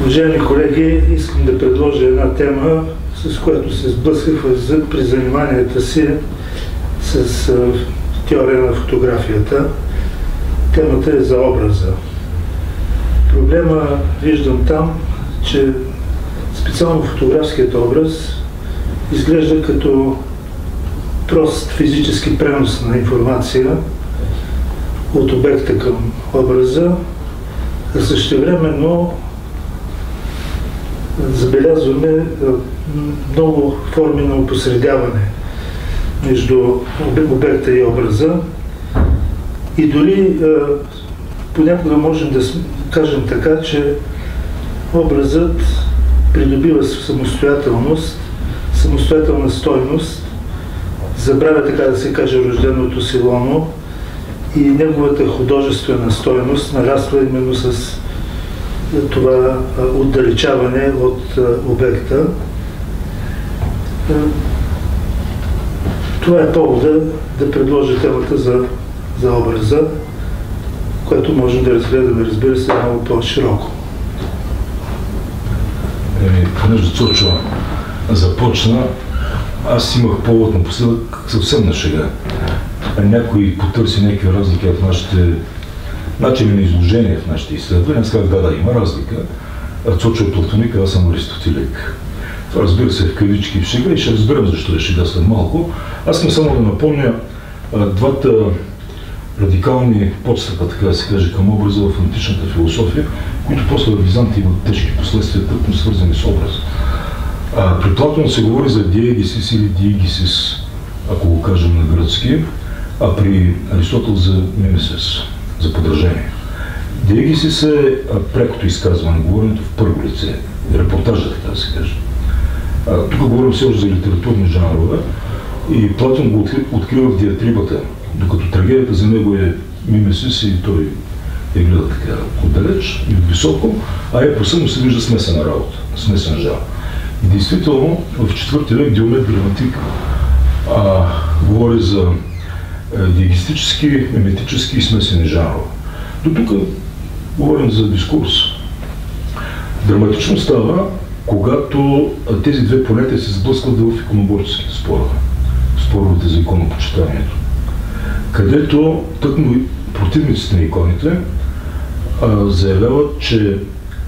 Уважаеми колеги, искам да предложа една тема, с която се сблъсках при заниманията си с теория на фотографията. Темата е за образа. Проблема виждам там, че специално фотографският образ изглежда като прост физически пренос на информация от обекта към образа, а същевременно забелязваме много форми на опосредяване между обекта и образа и дори понякога можем да кажем така, че образът придобива самостоятелна стойност, забравя, така да се каже, рожденото си лоно и неговата художествена стойност нараства именно с това отдалечаване от обекта. Това е повода да предложа темата за образа, което можем да разгледаме, разбира се, много по-широко. Понеже Цочо започна, аз имах повод напоследък съвсем на шега. Някой потърси някакви разлики в нашите начини на изложение в нашите изследвания. Аз казах, да, има разлика. Цочо е платоник, аз съм аристотелик. Това, разбира се, в кавички в шега и ще разберем защо е шега след малко. Аз искам само да напомня двата радикални подстъпа, така да се каже, към образа в античната философия, които после в Византия имат тежки последствия, тъкмо свързани с образа. При Платон се говори за диегисис или диегисис, ако го кажем на гръцки, а при Аристотел за мимесис, за подражение. Диегисис е прекото изказване, говоренето в първо лице, репортажа, така да се каже. Тук говорим все още за литературни жанрове и Платон го открива в диатрибата, докато трагедията за него е мимесис и той я гледа така отдалеч и високо, а епоса му се вижда смесена работа, смесен жанр. И действително в IV век Диомед Граматик говори за диегистически, миметически и смесени жанрове. До тук говорим за дискурс. Драматично става, когато тези две понятия се сблъскват в иконоборческите спорове, споровете за иконопочитанието, където тъкмо противниците на иконите заявяват, че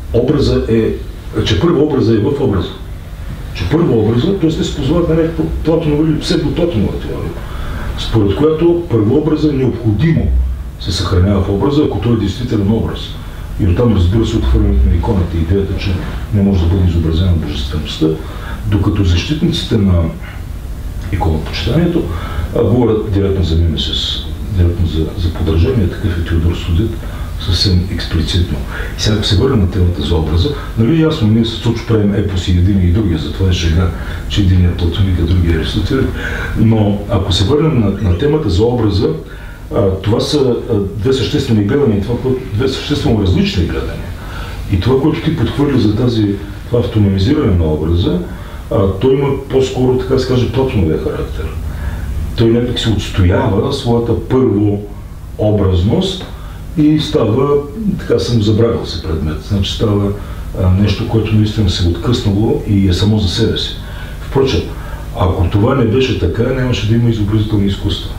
първо образа е в образа. Че първо образа, т.е. те се позволят на някаква Платонова или псевдоплатонова теория, според която първообраза необходимо се съхранява в образа, ако той е действителен образ. И оттам, разбира се, отхвърлянето на иконата, идеята, че не може да бъде изобразена божествеността, докато защитниците на иконопочитанието говорят директно за мимесис, директно за подражание, такъв е Теодор Студит, съвсем експлицитно. И сега, ако се върнем на темата за образа, нали ясно, ние с Цочо правим епоси един и другия, затова е шега, че един е платоник, а другия е аристотелик. Но ако се върнем на темата за образа, това са две съществени гледания, две съществено различни гледания. И това, което ти подхвърли за това автономизиране на образа, той има по-скоро, така да се каже, платоновия характер. Той някак се отстоява своята първообразност и става, така съм забравил се предмет, значи става нещо, което наистина се е откъснало и е само за себе си. Впрочем, ако това не беше така, нямаше да има изобразителни изкуства.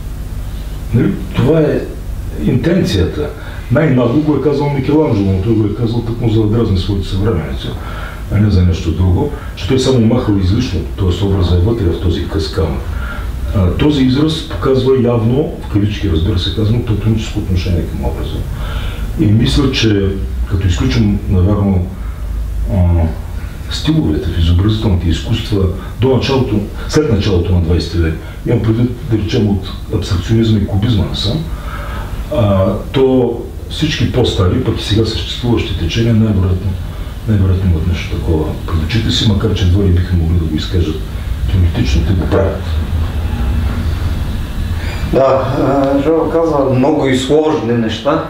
Това е интенцията. Най-нагло го е казал Микеланджело, но той го е казал тъкмо за да дразни своите съвременици, а не за нещо друго, че той само махал излишно, т.е. образа е вътре в този къскам. Този израз показва явно, в кавички, разбира се, казано, платоническо отношение към образа. И мисля, че като изключим, навярно, стиловете в изобразителните изкуства след началото на 20 век, имам предвид, да речем, от абстракционизма и кубизма насам, то всички по-стари, пък и сега съществуващи течения, най-вероятно имат нещо такова пред очите си, макар че едва ли биха могли да го изкажат теоретично, те го правят. Да, Жоро казва много и сложни неща.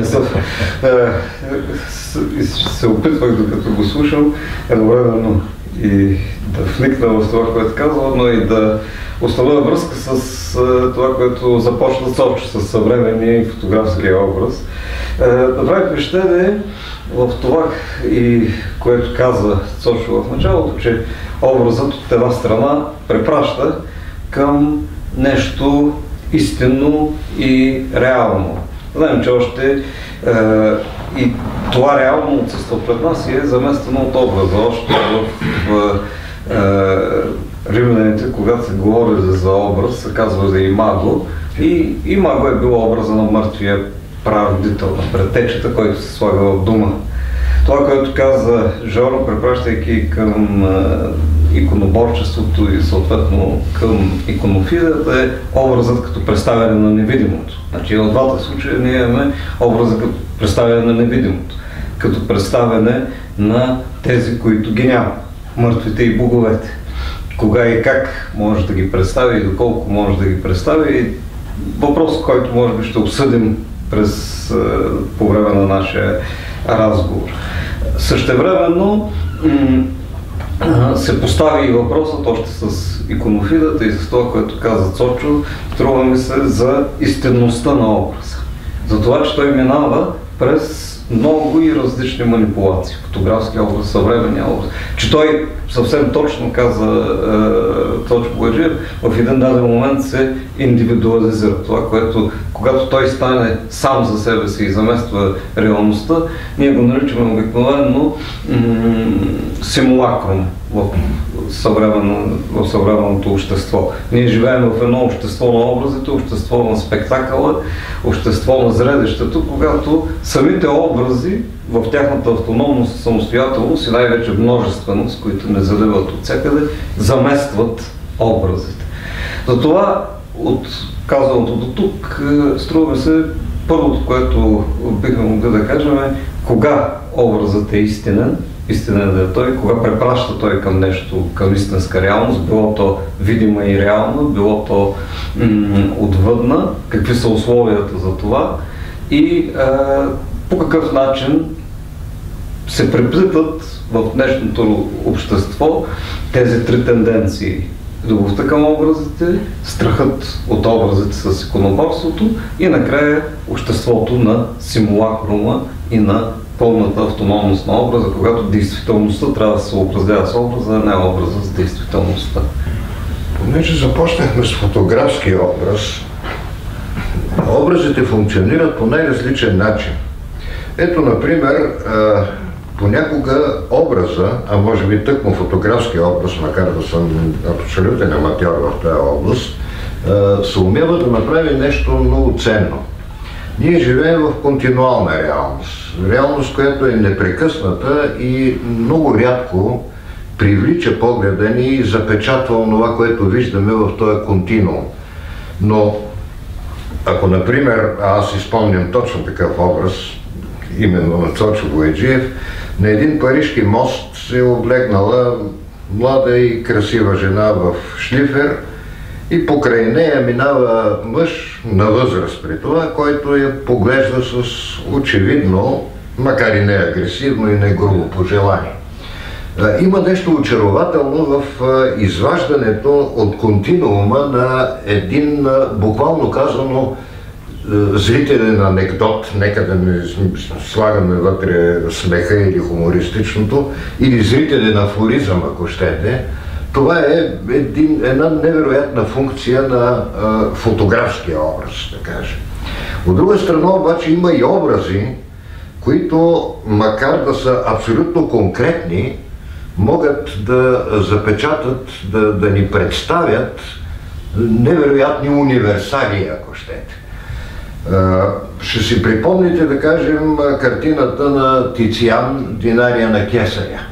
Се опитвах, докато го слушам, едновременно и да вникна в това, което казва, но и да установя връзка с това, което започна Цочо, с съвременния и фотографския образ. Направи впечатление в това, и което каза Цочо в началото, че образът от една страна препраща към нещо истинно и реално. Знаем, че още и това реално отсъства пред нас и е заместено от образа. Още в римляните, когато се говори за образ, се казва за имаго. И имаго е било образа на мъртвия прародител, на предтечата, който се слага в дома. Това, което каза Жоро, препращайки към иконоборчеството и съответно към иконофилията, е образът като представяне на невидимото. Значи в двата случая ние имаме образа като представяне на невидимото, като представяне на тези, които ги няма, мъртвите и боговете. Кога и как може да ги представи и доколко може да ги представи, и въпрос, който може би ще обсъдим по време на нашия разговор. Същевременно се постави и въпросът още с иконофилията и с това, което каза Цочо, струва ми се, за истинността на образа. За това, че той минава през много и различни манипулации. Фотографски образ, съвременния образ. Че той съвсем точно каза Цочо Бояджиев, в един даден момент се индивидуализира. Това, което когато той стане сам за себе си и замества реалността, ние го наричаме обикновено симулакрум в съвременното общество. Ние живеем в едно общество на образите, общество на спектакъла, общество на зрелището, когато самите образи в тяхната автономност, самостоятелност и най-вече множественост, които не заливат от всякъде, заместват образите. Затова от казаното до тук, струва се, първото, което бихме могли да кажем е кога образът е истинен да е той, кога препраща той към нещо, към истинска реалност, било то видима и реална, било то отвъдна, какви са условията за това и по какъв начин се преплитат в днешното общество тези три тенденции. Любовта към образите, страхът от образите с иконоборството и накрая обществото на симулакрума и на пълната автономност на образа, когато действителността трябва да се съобразява с образа, а не образа с действителността. Понеже започнахме с фотографски образ, образите функционират по най-различен начин. Ето, например, понякога образа, а може би тъкмо фотографски образ, макар да съм абсолютен аматьор в тази област, се умява да направи нещо много ценно. Ние живеем в континуална реалност. Реалност, която е непрекъсната и много рядко привлича погледа ни и запечатва това, което виждаме в този континуум. Но ако, например, аз изпомням точно такъв образ, именно на Цочо Бояджиев, на един парижки мост се е облегнала млада и красива жена в шлифер и покрай нея минава мъж на възраст при това, който я поглежда с очевидно, макар и не агресивно и не грубо пожелание. Има нещо очарователно в изваждането от континуума на един, буквално казано, зрителен анекдот, нека да не слагаме вътре смеха или хумористичното, или зрителен афоризъм, ако щете. Това е една невероятна функция на фотографския образ, да кажем. От друга страна обаче има и образи, които, макар да са абсолютно конкретни, могат да запечатат, да ни представят невероятни универсали, ако щете. Ще си припомните, да кажем, картината на Тициан «Динария на кесаря».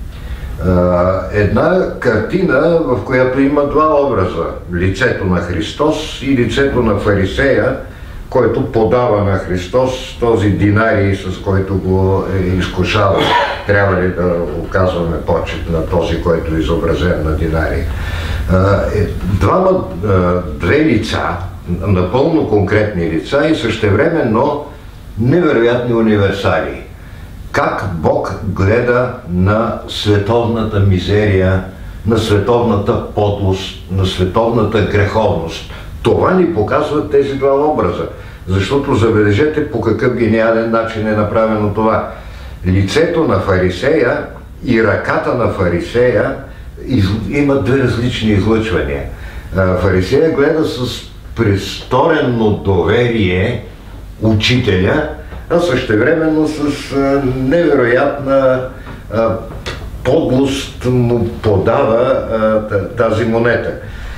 Една картина, в която има два образа. Лицето на Христос и лицето на фарисея, който подава на Христос този динарий, с който го изкушава. Трябва ли да оказваме почет на този, който е изобразен на динарий? Две лица, напълно конкретни лица и същевременно невероятни универсали. как Бог гледа на световната мизерия, на световната подлост, на световната греховност. Това ни показват тези два образа, защото забележете по какъв гениален начин е направено това. Лицето на фарисея и ръката на фарисея имат две различни излъчвания. Фарисея гледа с престорено доверие учителя, а същевременно с невероятна подлост му подава тази монета.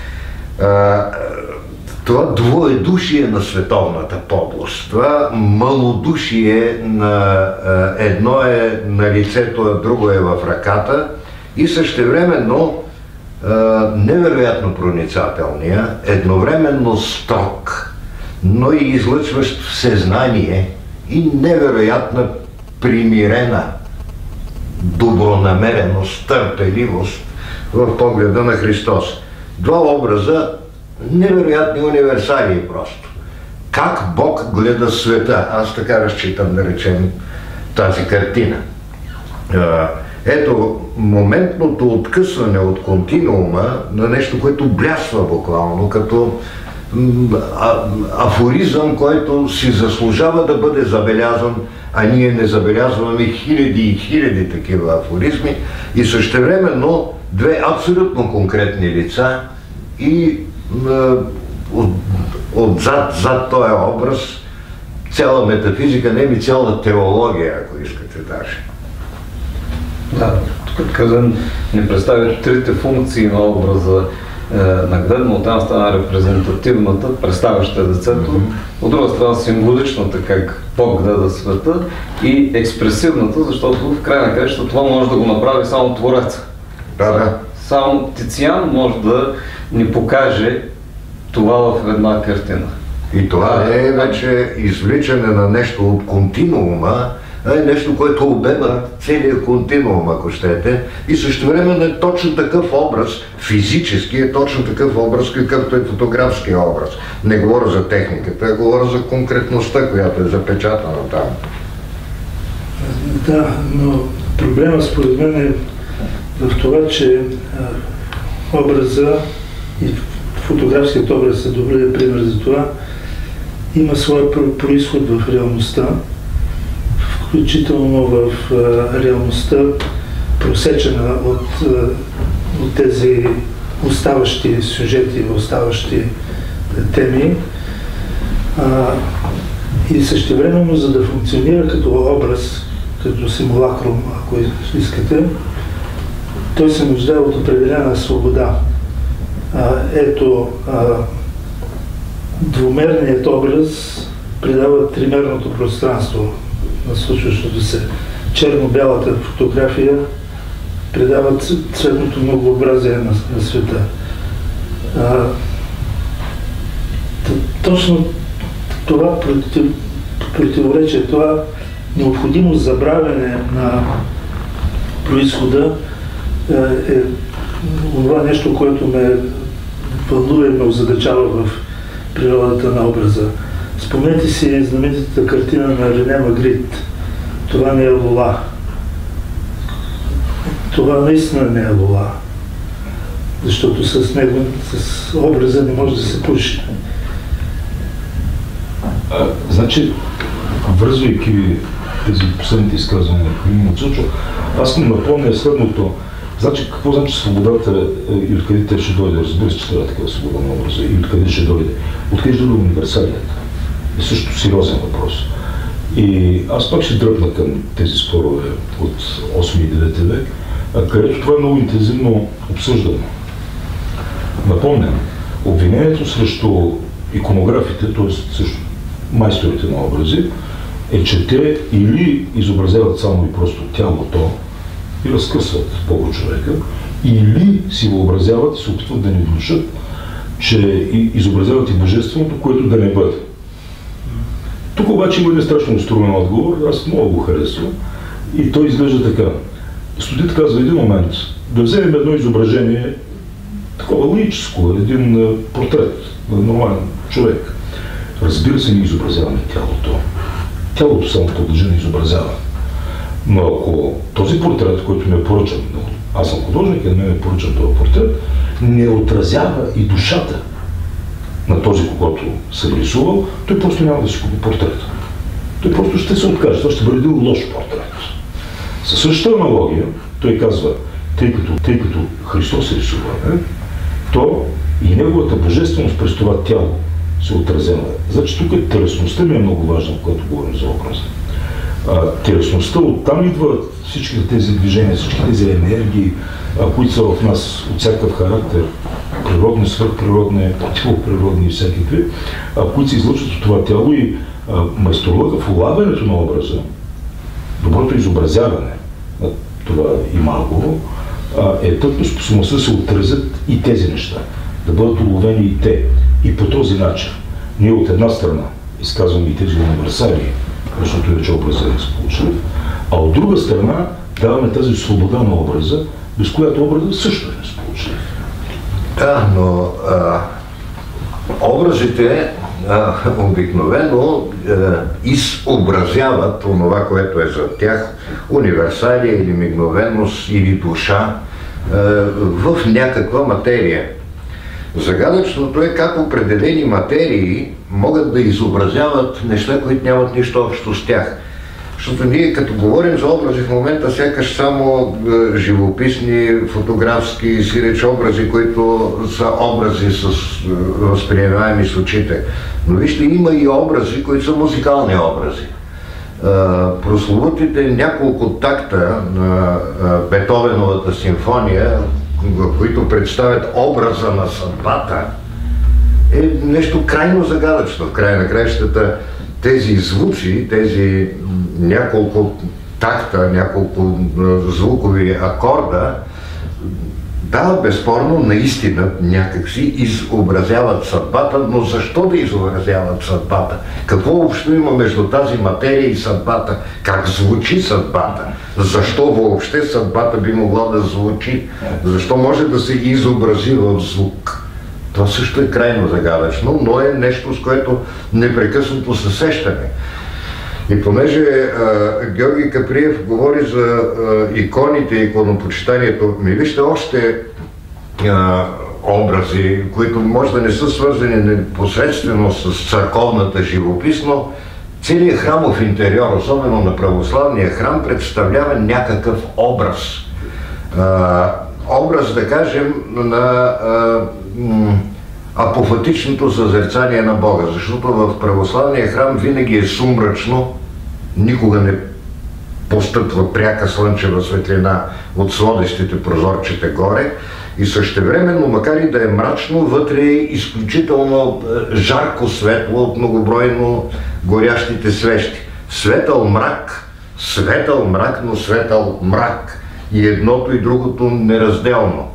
Това двоедушие на световната подлост, това малодушие на едно е на лицето, а друго е в ръката и същевременно невероятно проницателния, едновременно строг, но и излъчващ всезнание и невероятна примирена добронамереност, търпеливост в погледа на Христос. Два образа, невероятни универсали просто. Как Бог гледа света? Аз така разчитам да речем тази картина. Ето, моментното откъсване от континуума на нещо, което блясва буквално, като афоризъм, който си заслужава да бъде забелязан, а ние не забелязваме хиляди и хиляди такива афоризми и същевременно две абсолютно конкретни лица и зад този образ цяла метафизика, не ми цяла теология, ако искате даже. Да, тук Казан ни представя трите функции на образа на гледно, от една страна репрезентативната, представяща децето, от друга страна символичната, как Бог гледа света, и експресивната, защото в край на краища това може да го направи само Твореца. Да. Само Тициан може да ни покаже това в една картина. И това е вече извличане на нещо от континуума, е нещо, което обема целият континуум, ако щете, и същевременно е точно такъв образ, физически е точно такъв образ, какъвто е фотографския образ. Не говоря за техниката, а говоря за конкретността, която е запечатана там. Да, но проблема според мен е в това, че образа и фотографският образ е добър пример за това, има своя произход в реалността, включително в реалността, просечена от тези оставащи сюжети, оставащи теми. И същевременно, за да функционира като образ, като симулакрум, ако искате, той се нуждае от определена свобода. Ето, двумерният образ придава тримерното пространство на случващото се. Черно-бялата фотография придава цветното многообразие на света. Точно това противоречие, това необходимо забравяне на произхода е това нещо, което ме вълнува и ме озадачава в природата на образа. Спомнете си знаменитата картина на Рене Магрит. Това не е лула. Това наистина не е лула. Защото с него, с образа не може да се пуши. Значи, връзвайки тези последните изказвания на Хамин Мацучо, аз му напомня следното. Значи, какво значи свободата и откъде те ще дойде? Разбира се, че трябва такава свобода на образа. И откъде ще дойде? Откъде ще дойде универсалията? Е също сериозен въпрос. И аз пак ще дръпна към тези спорове от 8 и 9 век, където това е много интензивно обсъждано. Напомням, обвинението срещу иконографите, т.е. срещу майсторите на образи, е, че те или изобразяват само и просто тялото и разкъсват Бога човека, или си въобразяват и се опитват да ни внушат, че изобразяват и божественото, което да не бъде. Тук обаче има един страшно устроен отговор, аз много го харесвам, и той изглежда така. Студент казва един момент, да вземем едно изображение, такова логическо, един портрет на нормален човек. Разбира се, ние изобразяваме тялото. Тялото само подлежи на изобразяване. Но ако този портрет, който ми е поръчан, аз съм художник и на мен е поръчан този портрет, не отразява и душата на този, когато се е рисувал, той просто няма да си купи портрет. Той просто ще се откаже. Това ще бъде един лош портрет. Със същата аналогия, той казва, тъй като Христос е рисуван, то и неговата божественост през това тяло се отразява. Значи тук телесността ми е много важна, когато говорим за образа. Телесността, оттам идват всички тези движения, всички тези енергии, които са в нас от всякакъв характер, природни, свръхприродни, противоприродни и всякакви, които се излъчват от това тяло и майсторлъка в улавянето на образа, доброто изобразяване на това имаго, е тъкно способността да се отразят и тези неща, да бъдат уловени и те. И по този начин ние от една страна изказваме и тези универсали, защото вече образът е сполучлив, а от друга страна даваме тази свобода на образа, без която образът също е сполучлив. Да, но образите обикновено изобразяват онова, което е за тях, универсалия или мигновеност или душа в някаква материя. Загадъчното е как определени материи могат да изобразяват неща, които нямат нищо общо с тях. Защото ние като говорим за образи в момента, сякаш само живописни, фотографски, сиреч образи, които са образи с възприемаеми с очите. Но вижте, има и образи, които са музикални образи. Прословутите няколко такта на Бетовеновата симфония, които представят образа на съдбата, е нещо крайно загадъчно. В края на краищата тези звуци, тези няколко такта, няколко звукови акорда, да, безспорно, наистина някакси изобразяват съдбата, но защо да изобразяват съдбата? Какво общо има между тази материя и съдбата? Как звучи съдбата? Защо въобще съдбата би могла да звучи? Защо може да се изобрази в звук? Това също е крайно загадъчно, но е нещо, с което непрекъснато се сещаме. И понеже Георги Каприев говори за иконите и иконопочитанието, вижте още образи, които може да не са свързани непосредствено с църковната живопис, но целият храмов интериор, особено на православния храм, представлява някакъв образ. Образ, да кажем, на апофатичното съзерцание на Бога, защото в православния храм винаги е сумрачно, никога не постъпва пряка слънчева светлина от сводещите прозорчета горе и същевременно, макар и да е мрачно, вътре е изключително жарко светло от многобройно горящите свещи. Светъл мрак, но светъл мрак. И едното и другото неразделно.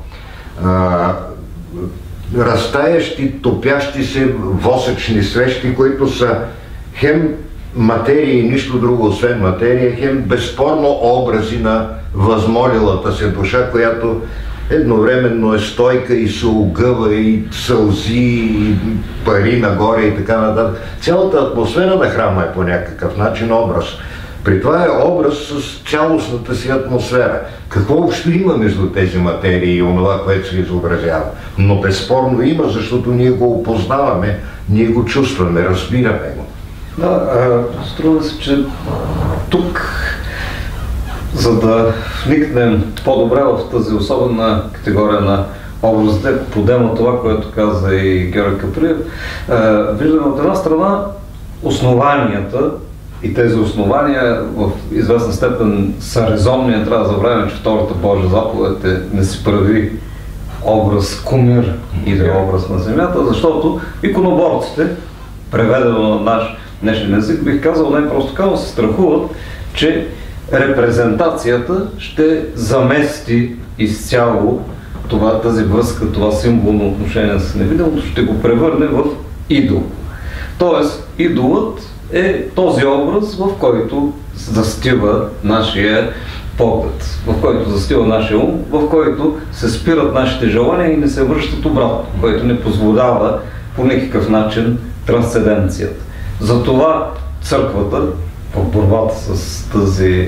Разтаящи, топящи се восъчни свещи, които са хем материя и нищо друго освен материя, хем безспорно образи на възмолилата се душа, която едновременно е стойка и се огъва и сълзи и пари нагоре и така нататък. Цялата атмосфера на храма е по някакъв начин образ. При това е образ с цялостната си атмосфера. Какво общо има между тези материи и онова, което се изобразява? Но безспорно има, защото ние го опознаваме, ние го чувстваме, разбираме го. Да, струва се, че тук, за да вникнем по-добре в тази особена категория на образите, подема това, което каза и Георги Каприев, виждаме от една страна основанията, и тези основания в известна степен са резонни. Не трябва да забравяме, че втората Божия заповед е не си прави образ кумир или образ на земята, защото иконоборците, преведено на наш днешен език, бих казал, най-просто казал, се страхуват, че репрезентацията ще замести изцяло тази връзка, това символно отношение с невидимото, ще го превърне в идол. Тоест, идолът е този образ, в който застива нашия поглед, в който застива нашия ум, в който се спират нашите желания и не се връщат обратно, който не позволява по никакъв начин трансценденцията. Затова църквата в борбата с тази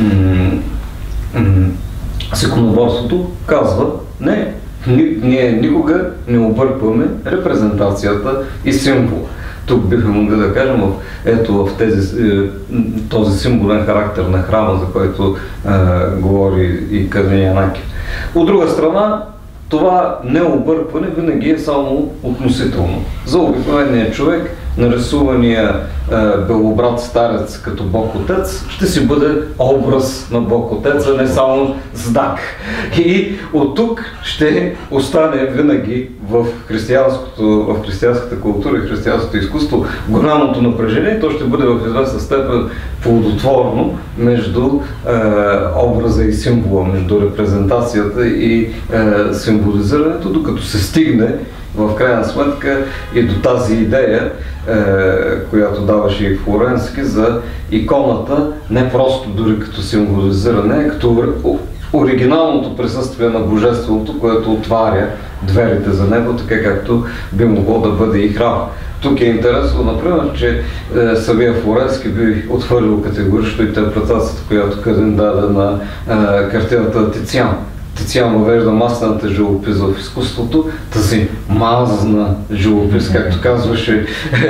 с иконоборството, казва: не, ние никога не объркваме репрезентацията и символа. Тук бихме могли да кажем в този символен характер на храма, за който говори и Калин Янакиев. От друга страна, това необъркване винаги е само относително. За обикновения човек нарисувания белобрат старец като Бог Отец ще си бъде образ на Бог Отец, а не само знак. И от тук ще остане винаги в християнската култура и християнското изкуство голямото напрежение. То ще бъде в известна степен плодотворно между образа и символа, между репрезентацията и символизирането, докато се стигне в крайна сметка и до тази идея, която даваше и Флоренски, за иконата не просто дори като символизиране, а като оригиналното присъствие на Божественото, което отваря дверите за него, така както би могло да бъде и храм. Тук е интересно, например, че самия Флоренски би отхвърлил категорично интерпретацията, която Калин даде на картината Тициан. Тициан въвежда маслената живопис в изкуството, тази мазна живопис, както казваше,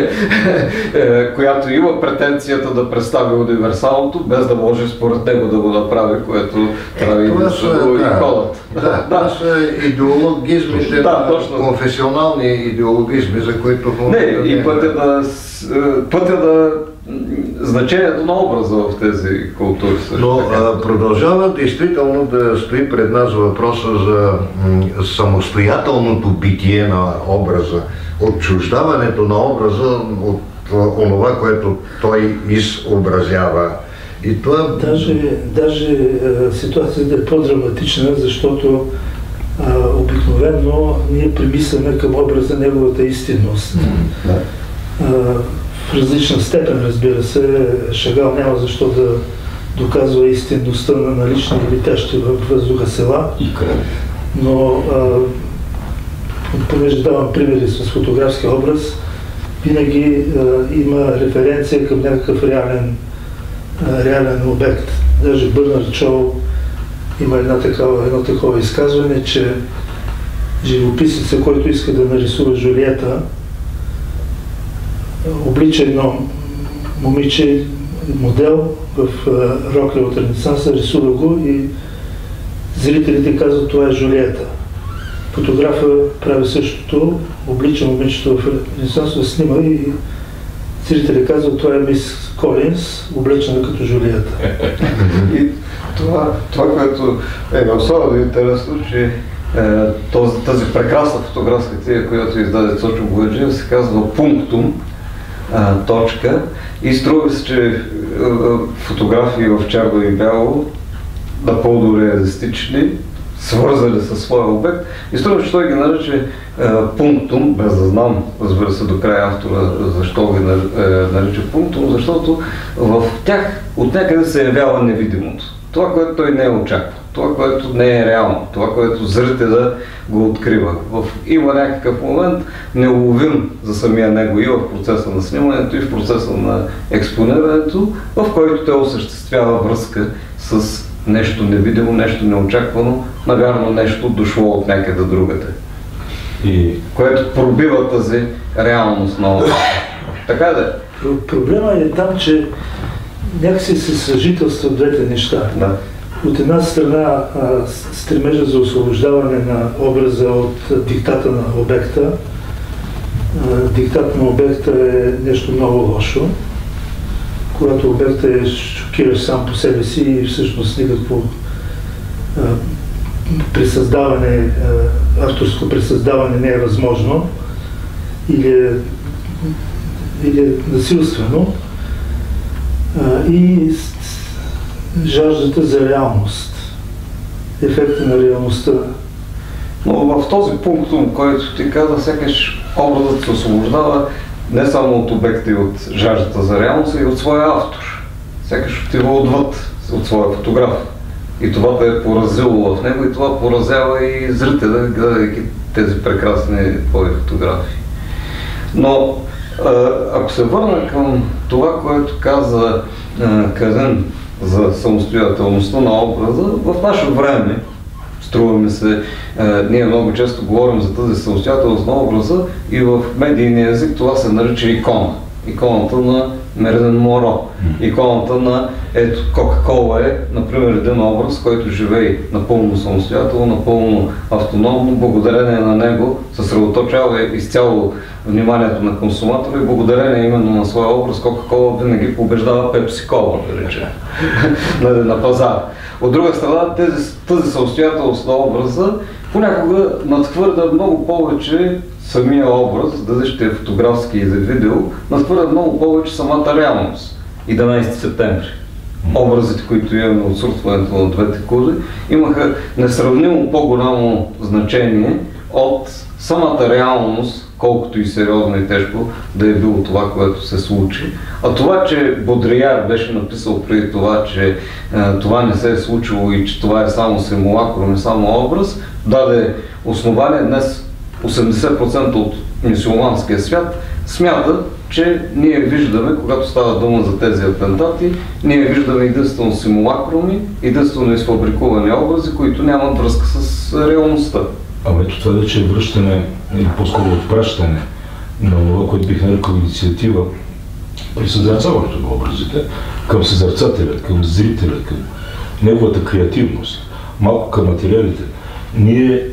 която има претенцията да представи универсалното, без да може според него да го направи, което прави иконата. Това са идеологизмите, конфесионални идеологизми, за които... Не, и пътя на значението на образа в тези култури. Но продължава действително да стои пред нас въпроса за самостоятелното битие на образа, отчуждаването на образа от онова, което той изобразява. И това... Даже ситуацията е по-драматична, защото обикновено ние примисляме към образа неговата истинност. В различна степен, разбира се, Шагал няма защо да доказва истинността на налични и летящи във въздуха села, но понеже давам примери с фотографски образ, винаги има референция към някакъв реален обект. Даже Бърнард Шоу има едно такова изказване, че живописеца, който иска да нарисува Жулиета, облича едно момиче, модел в рокля от Ренесанса, рисува го и зрителите казват: това е Жулиета. Фотографа прави същото, облича момичето в Ренесанса, снима и зрители казват: това е мис Колинс, облечена като Жулиета. И това, което е особено интересно, че тази прекрасна фотографска книга, която издаде Цочо Бояджиев, се казва Пунктум, точка, и струва се, че фотографии в черно и бяло, напълно реалистични, свързани със своя обект, и струва, че той ги нарича пунктум, без да знам, разбира се, до края автора защо ги нарича пунктум, защото в тях от някъде се явява невидимото. Това, което той не е очаква, това, което не е реално, това, което зрителя го открива. Има някакъв момент неуловим за самия него и в процеса на снимането, и в процеса на експонирането, в който той осъществява връзка с нещо невидимо, нещо неочаквано, навярно нещо дошло от някъде другаде. И което пробива тази реалност на образа. Така да. Проблема е там, че някакси се съжителстват двете неща. Да. От една страна стремежа за освобождаване на образа от диктата на обекта. Диктат на обекта е нещо много лошо. Когато обектът е шокиращ сам по себе си и всъщност никакво авторско пресъздаване не е възможно или е насилствено, и жаждата за реалност, ефекта на реалността. Но в този пункт, който ти каза, сякаш образът се освобождава не само от обекта и от жаждата за реалност, а и от своя автор. Сякаш отива отвъд от своя фотограф. И това да е поразило в него, и това поразява и зрителя, гледайки тези прекрасни твои фотографии. Но Ако се върна към това, което каза Калин за самостоятелността на образа, в наше време, струва ми се, ние много често говорим за тази самостоятелност на образа и в медийния език това се нарича икона. Иконата на Мерилин Монро. Иконата на Кока-Кола е, например, един образ, който живее напълно самостоятелно, напълно автономно, благодарение на него съсредоточава изцяло вниманието на консуматора и благодарение именно на своя образ Кока-Кола винаги побеждава Пепси-Кола, да речем, на пазара. От друга страна, тази самостоятелност на образа понякога надхвърля много повече самия образ, дали ще е фотографски или видео, надхвърля много повече самата реалност. 11 септември. Образите, които имаме от сурфването на двете кули, имаха несравнимо по-голямо значение от самата реалност, колкото и сериозно и тежко да е било това, което се случи. А това, че Бодрияр беше написал преди това, че това не се е случило и че това е само симулакрум, не само образ, даде основание. Днес 80% от мюсюлманския свят смята, че ние виждаме, когато става дума за тези атентати, ние виждаме единствено симулакруми, единствено изфабрикувани образи, които нямат връзка с реалността. Ама ето това вече е връщане, или по-скоро отпращане на това, което бих нарекал инициатива при съзерцаването на образите към съзерцателя, към зрителя, към неговата креативност, малко към материалите. Ние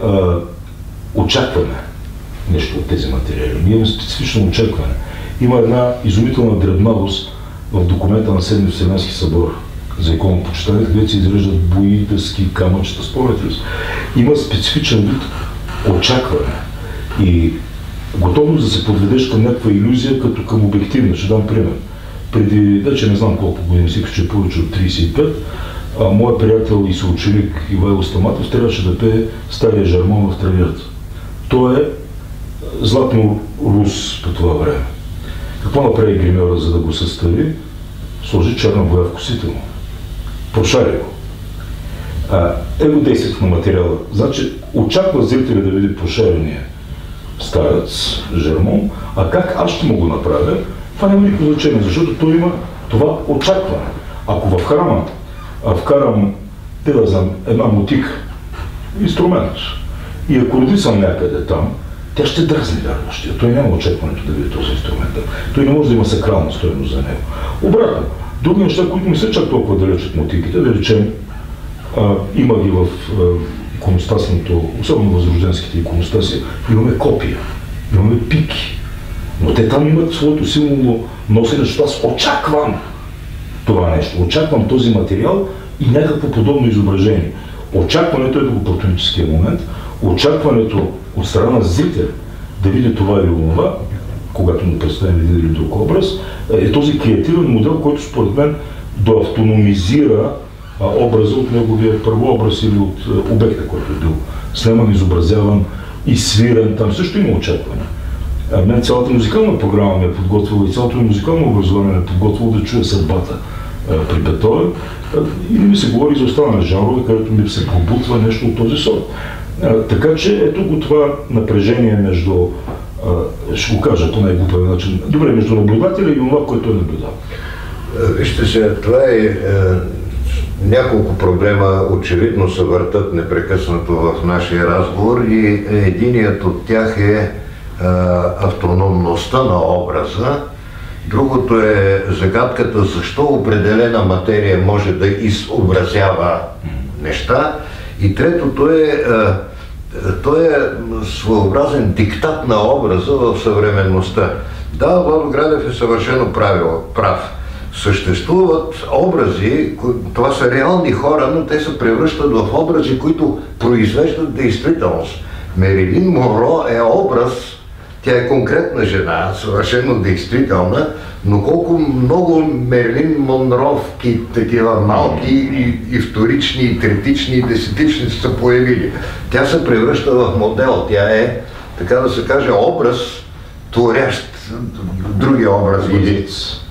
очакваме нещо от тези материали. Ние имаме специфично очакване. Има една изумителна дребнавост в документа на Седми Вселенски събор за иконопочитание, където се изреждат бои, дъски, камъчета, спомняте ли? Има специфичен вид очакване и готовност да се подведеш към някаква илюзия, като към обективна. Ще дам пример. Преди, вече не знам колко години, си че повече от 35, моят приятел и съученик Ивайло Стаматов трябваше да пее Стария Жармон в Травията. Той е златно рус по това време. Какво направи гримьора, за да го състави? Сложи черна боя в косите му. Прошари го. Его действието на материала. Значи, очаква зрителя да види прошарения старец, Жермон, а как аз ще му го направя, това няма никакво значение, защото той има това очакване. Ако в храма вкарам, да знам, една мотика, инструмент, и ако роди съм някъде там, тя ще дразни вярващия. Той няма очакването да види този инструмент. Той не може да има сакрална стойност за него. Обратно, други неща, които не са чак толкова далеч от мотиките, да речем, има ги в иконостасното, особено възрожденските иконостаси, имаме копия, имаме пики. Но те там имат своето силно носене, защото аз очаквам това нещо. Очаквам този материал и някакво подобно изображение. Очакването е благопортуническия момент, очакването от страна на зрител да види това или онова, когато му представим един или друг образ, е този креативен модел, който според мен доавтономизира образа от неговия първообраз или от обекта, който е бил сниман, изобразяван и свирен. Там също има очакване. Мен цялата музикална програма ме е подготвила и цялото ми музикално образование ме е подготвило да чуя съдбата при Бетовен. И не ми се говори за останали жанрове, където ми се пробутва нещо от този сорт. Така че ето го това напрежение между, ще го кажа по най-глупавия начин, добре, между наблюдателя и това, което е наблюдал. Вижте се, това е няколко проблема очевидно се въртат непрекъснато в нашия разговор и единият от тях е автономността на образа. Другото е загадката защо определена материя може да изобразява неща. И третото е, той е своеобразен диктат на образа в съвременността. Да, Владо Градев е съвършено прав. Съществуват образи, това са реални хора, но те се превръщат в образи, които произвеждат действителност. Мерилин Монро е образ, тя е конкретна жена, съвършено действителна, но колко много Мерилин Монровки, такива малки и вторични, и третични, и десетични са появили. Тя се превръща в модел, тя е, така да се каже, образ, творящ други образи.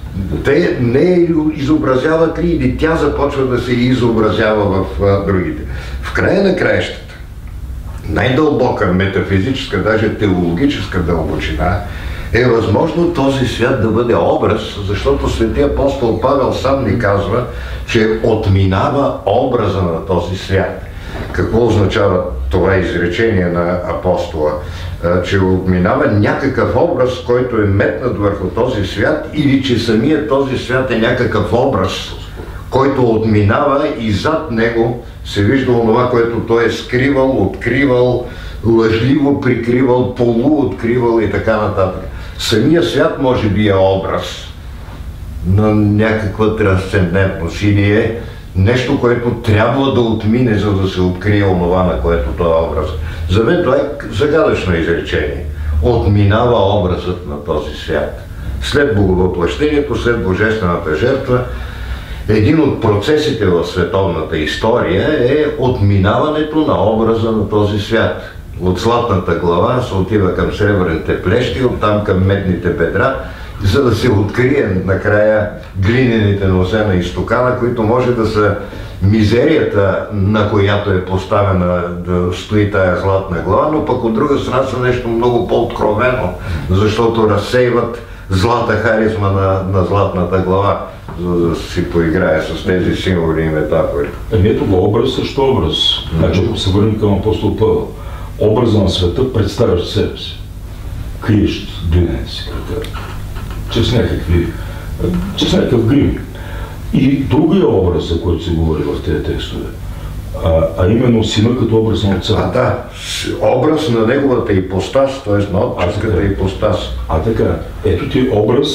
Те не изобразяват ли или тя започва да се изобразява в другите. В края на краищата, най-дълбока метафизическа, даже теологическа дълбочина е възможно този свят да бъде образ, защото светия апостол Павел сам ни казва, че отминава образа на този свят. Какво означава това изречение на апостола? Че отминава някакъв образ, който е метнат върху този свят, или че самият този свят е някакъв образ, който отминава и зад него се вижда онова, което той е скривал, откривал, лъжливо прикривал, полуоткривал и така нататък. Самия свят може би е образ на някаква трансцендентност или е нещо, което трябва да отмине, за да се открие онова, на което той е образ. За мен това е загадъчно изречение. Отминава образът на този свят. След боговъплъщението, след божествената жертва, един от процесите в световната история е отминаването на образа на този свят. От златната глава се отива към сребърните плещи, оттам към медните бедра, за да се открие накрая глинените нозе на изтокана, които може да са мизерията, на която е поставена да стои тая златна глава, но пък от друга страна са нещо много по-откровено, защото разсейват злата харизма на златната глава, за да си поиграе с тези символи и метафори. Ето го образ също образ. Значи, ако се върнем към апостол Павел, образа на света представяш себе си, криещ глинените си крака, чрез някакъв грим. И другия образ, за който се говори в тези текстове, а именно сина като образ на отца. Да, образ на неговата ипостас, т.е. на отческата ипостас. Така, ето ти образ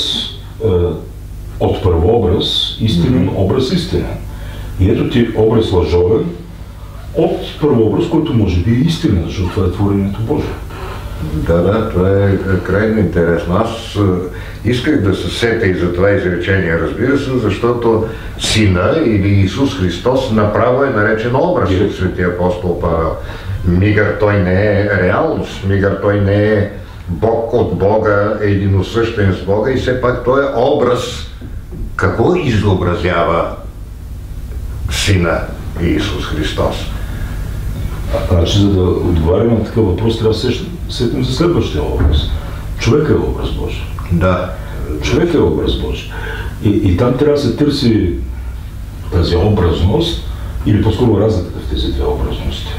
от първообраз, истинен образ истинен. И ето ти образ лъжовен от първообраз, който може би е истинен, защото това е творението Божие. Да, това е крайно интересно. Аз исках да се сетя и за това изречение, разбира се, защото Сина или Исус Христос направо е наречен образ от светия апостол Павел. Мигър той не е реалност, мигър той не е Бог от Бога, единосъщен с Бога и все пак той е образ. Какво изобразява Сина Исус Христос? Значи, за да отговаряме на такъв въпрос, трябва да сетим за следващия образ. Човек е образ Божий. Да. Човек е образ Божий. И там трябва да се търси тази образност, или по-скоро разликата в тези две образности.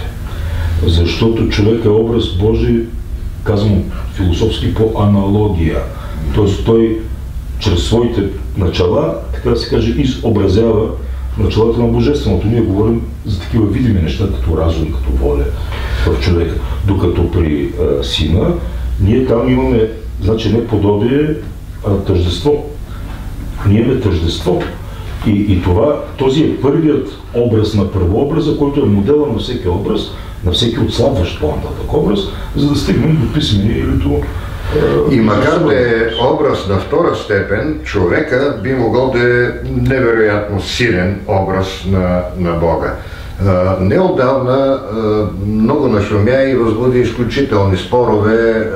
Защото човек е образ Божий, казвам философски, по аналогия. Тоест той чрез своите начала, така да се каже, изобразява началата на Божественото. Ние говорим за такива видими неща, като разум, като воля в човека. Докато при Сина, ние там имаме, значи не подобие, а тъждество. Ние имаме тъждество. И този е първият образ на първообраза, който е модела на всеки образ, на всеки отслабващ по-нататък образ, за да стигнем до писмения или до... И макар да е образ на втора степен, човека би могъл да е невероятно силен образ на Бога. Неотдавна много нашумя и възбуди изключителни спорове,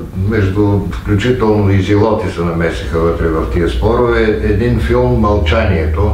включително и зелоти се намесиха вътре в тия спорове, един филм „Мълчанието“,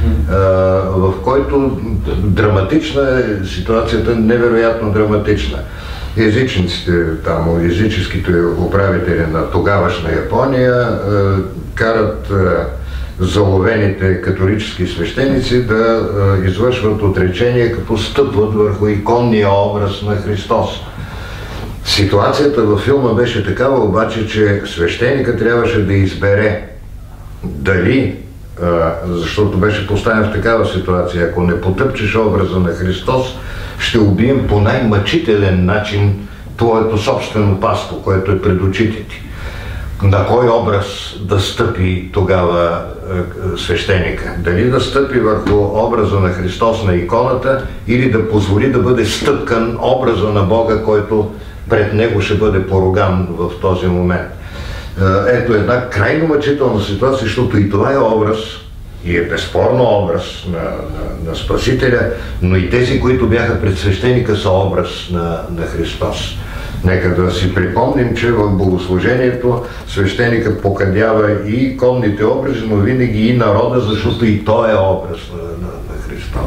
в който драматична е ситуацията, невероятно драматична. Езичниците, там, езическите управители на тогавашна Япония карат заловените католически свещеници да извършват отречение, като стъпват върху иконния образ на Христос. Ситуацията във филма беше такава обаче, че свещеника трябваше да избере дали, защото беше поставен в такава ситуация, ако не потъпчеш образа на Христос, ще убием по най-мъчителен начин твоето собствено паство, което е пред очите ти. На кой образ да стъпи тогава свещеника? Дали да стъпи върху образа на Христос на иконата или да позволи да бъде стъпкан образа на Бога, който пред него ще бъде поруган в този момент? Ето една крайно мъчителна ситуация, защото и това е образ, и е безспорно образ на Спасителя, но и тези, които бяха пред свещеника, са образ на Христос. Нека да си припомним, че в богослужението свещеника покадява и иконните образи, но винаги и народа, защото и той е образ на Христос.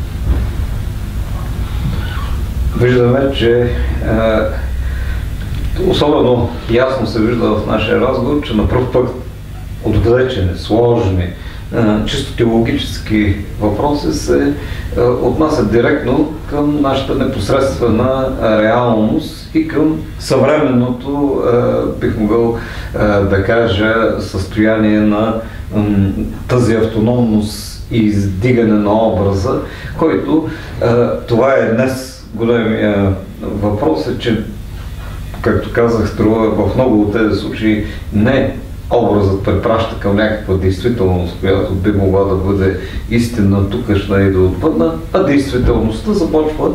Виждаме, че особено ясно се вижда в нашия разговор, че на пръв път отвлечени, сложни, чисто теологически въпроси се отнасят директно към нашата непосредствена реалност и към съвременното, бих могъл да кажа, състояние на тази автономност и издигане на образа, който това е днес големия въпрос, е, че, както казах, струва в много от тези случаи не образът препраща към някаква действителност, която би могла да бъде истинна, тукашна и да отпадна, а действителността започва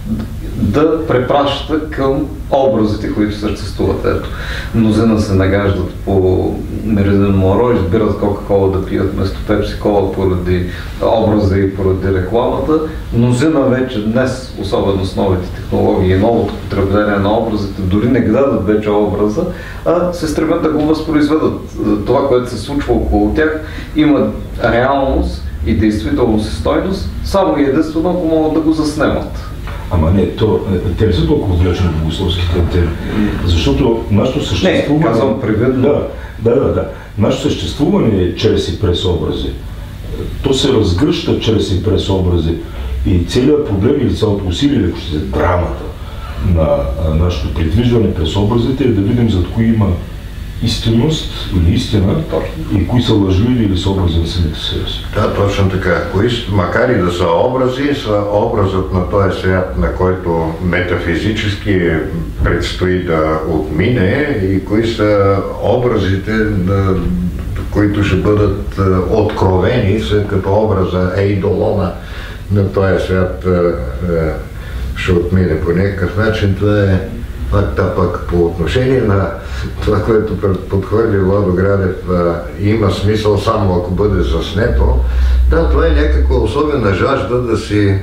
да препраща към образите, които съществуват. Ето, мнозина се нагаждат по Мериден Монро, избират Кока-кола да пият вместо Пепси кола поради образа и поради рекламата. Мнозина вече днес, особено с новите технологии и новото потребление на образите, дори не гледат вече образа, а се стремят да го възпроизведат. Това, което се случва около тях, има реалност и действителност и стойност, само и единствено, ако могат да го заснемат. Ама не, те не са толкова отвлечени богословските теми, защото нашето съществуване... Не, казвам привидно. Да. Нашето съществуване е чрез и през образи. То се разгръща чрез и през образи. И целият проблем или цялото усилие, ако ще се драмата на нашето придвижване през образите, е да видим зад кои има истинност или истина и кои са лъжливи или са образи на самите себе си. Да, точно така. Макар и да са образи, са образът на този свят, на който метафизически предстои да отмине, и кои са образите, които ще бъдат откровени, след като образа Еидолона на този свят ще отмине по някакъв начин. Това е факта. Пък по отношение на това, което подхвърли Владо Градев, има смисъл само ако бъде заснето. Да, това е някаква особена жажда да си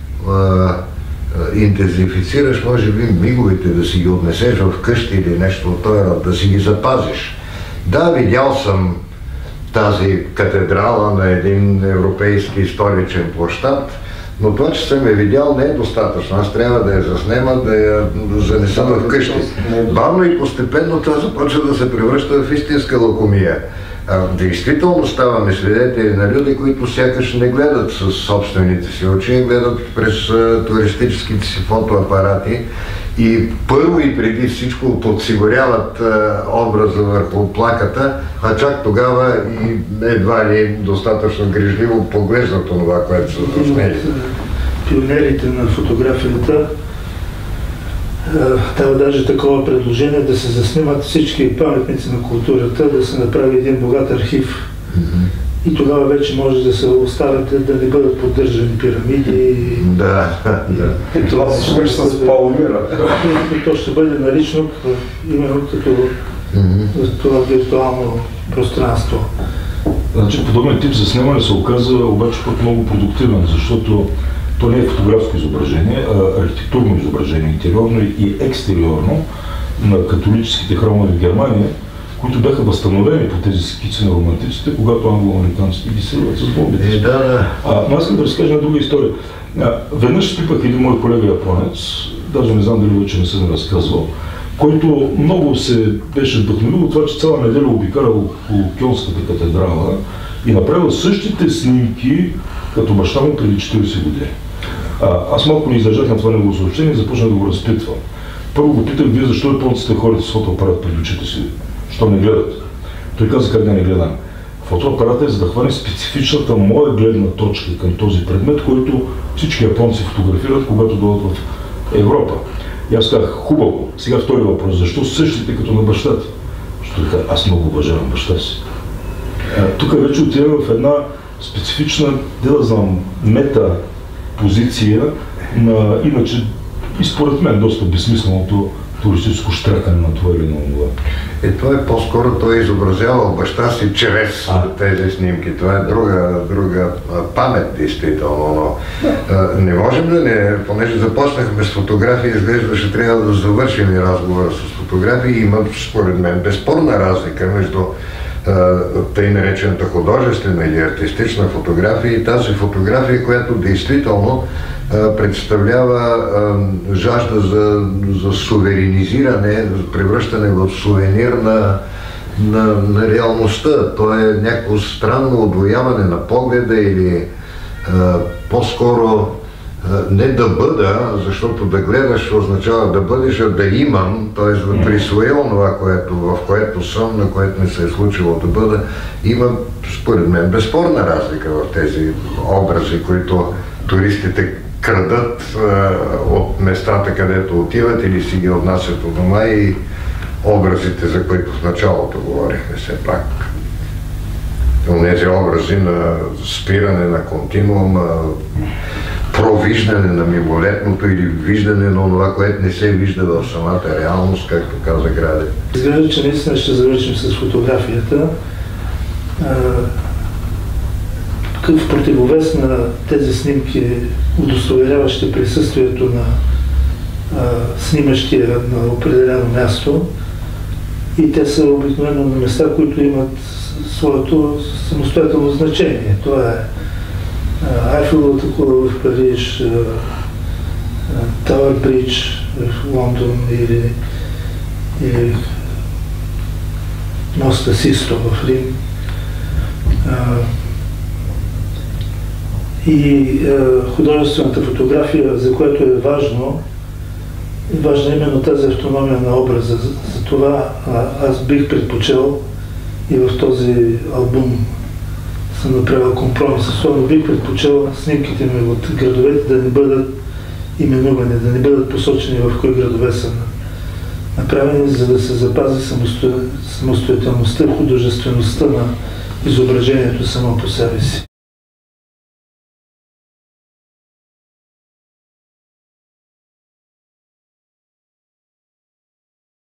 интензифицираш, може би, миговете, да си ги отнесеш в къщи или нещо от този род, да си ги запазиш. Да, видял съм тази катедрала на един европейски столичен площад, но това, че съм я видял, не е достатъчно. Аз трябва да я заснема, да я занеса в къщи. Бавно и постепенно това започва да се превръща в истинска лакомия. Действително ставаме свидетели на люди, които сякаш не гледат със собствените си очи, гледат през туристическите си фотоапарати и първо и преди всичко подсигуряват образа върху плаката, а чак тогава и едва ли достатъчно грижливо поглеждат това, което са заснели. Пионерите на фотографията дава даже такова предложение да се заснимат всички паметници на културата, да се направи един богат архив. И тогава вече може да се оставят да не бъдат поддържани пирамиди. Да. И това се случи с Палмира. И то ще бъде налично именно като това виртуално пространство. Значи подобен тип заснемане се оказа обаче пък много продуктивен, защото то не е фотографско изображение, а архитектурно изображение, интериорно и екстериорно на католическите храмове в Германия, които бяха възстановени по тези скици на романтиците, когато англо-американците ги селват с бомбите. Но аз искам да разкажа една друга история. Веднъж пипах един мой колега японец, даже не знам дали вече не съм разказвал, който много се беше вдъхновил от това, че цяла неделя обикарал около Кьолнската катедрала и направил същите снимки като баща му преди 40 години. Аз малко не издържах на това негово съобщение и започнах да го разпитвам. Първо го питах, вие защо японците ходят с фотоапарат пред очите си? Що не гледат? Той каза как да не гледам. Фотоапаратът е за да хване специфичната моя гледна точка към този предмет, който всички японци фотографират, когато дойдат в Европа. И аз казах, хубаво. Сега втори въпрос. Защо същите като на бащата? Защото аз много уважавам баща си. Тук вече отиваме в една специфична, да знам, мета позиция на иначе и според мен доста безсмисленото туристическо щракане на това или на това. Това е по-скоро, той изобразявал баща си чрез тези снимки. Това е друга памет, действително, но не можем да не, понеже започнахме с фотографии, изглеждаше трябва да завършим и разговора с фотографии. Има, според мен, безспорна разлика между тъй наречената художествена или артистична фотография, и тази фотография, която действително представлява жажда за суверенизиране, за превръщане в сувенир на реалността. То е някакво странно отвояване на погледа или по-скоро не да бъда, защото да гледаш означава да бъдеш, а да имам, т.е. да присвоя това, в което съм, на което ми се е случило да бъда. Има, според мен, безспорна разлика в тези образи, които туристите крадат от местата, където отиват или си ги отнасят от дома, и образите, за които в началото говорихме все пак. Онези образи на спиране на континуум, провиждане на мимолетното или виждане на това, което не се вижда в самата реалност, както каза Граде. Изглежда, че наистина ще завършим с фотографията. В противовес на тези снимки, удостоверяващи присъствието на снимащия на определено място, и те са обикновено на места, които имат своето самостоятелно значение. Това е Айфеловата кула в Париж, Тауър Бридж в Лондон или моста Систо в Рим. И художествената фотография, за което е важна именно тази автономия на образа. Затова аз бих предпочел и в този албум съм направил компромис. Особено бих предпочел снимките ми от градовете да не бъдат именувани, да не бъдат посочени в кои градове са направени, за да се запази самостоятелността и художествеността на изображението само по себе си.